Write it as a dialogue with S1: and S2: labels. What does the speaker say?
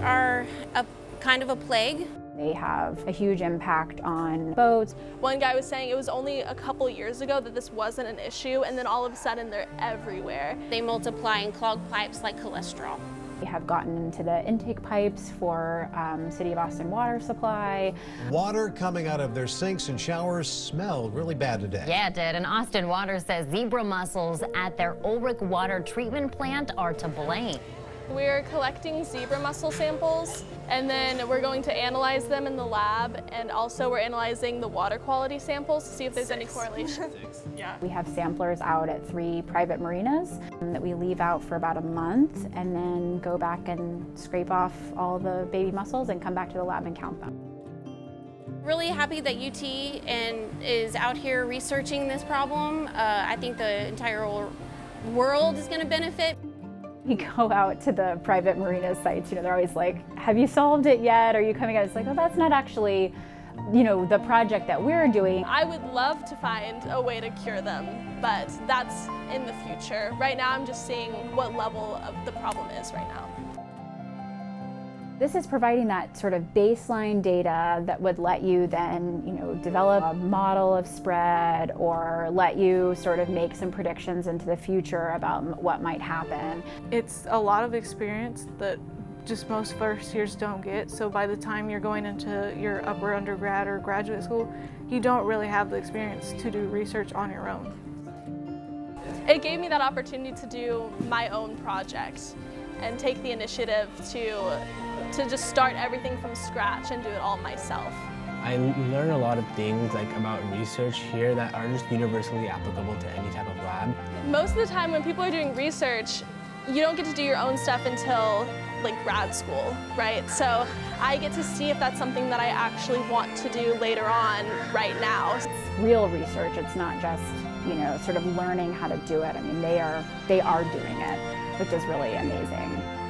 S1: are kind of a plague.
S2: They have a huge impact on boats.
S3: One guy was saying it was only a couple years ago that this wasn't an issue, and then all of a sudden they're everywhere.
S1: They multiply and clog pipes like cholesterol.
S2: We have gotten into the intake pipes for City of Austin water supply.
S4: Water coming out of their sinks and showers smelled really bad today.
S5: Yeah, it did. And Austin Water says zebra mussels at their Ulrich water treatment plant are to blame.
S3: We're collecting zebra mussel samples, and then we're going to analyze them in the lab, and also we're analyzing the water quality samples to see if there's any correlation. Yeah.
S2: We have samplers out at 3 private marinas that we leave out for about a month and then go back and scrape off all the baby mussels and come back to the lab and count them.
S1: Really happy that UT is out here researching this problem. I think the entire world is going to benefit.
S2: We go out to the private marina sites, they're always like, have you solved it yet? Are you coming out? It's like, oh, that's not actually, the project that we're doing.
S3: I would love to find a way to cure them, but that's in the future. Right now, I'm just seeing what level of the problem is right now.
S2: This is providing that sort of baseline data that would let you then, develop a model of spread or let you sort of make some predictions into the future about what might happen.
S6: It's a lot of experience that just most first years don't get, so by the time you're going into your upper undergrad or graduate school, you don't really have the experience to do research on your own.
S3: It gave me that opportunity to do my own project and take the initiative to just start everything from scratch and do it all myself.
S7: I learned a lot of things about research here that are just universally applicable to any type of lab.
S3: Most of the time when people are doing research, you don't get to do your own stuff until grad school, right? So I get to see if that's something that I actually want to do later on right now.
S2: It's real research, it's not just, sort of learning how to do it. I mean, they are doing it, which is really amazing.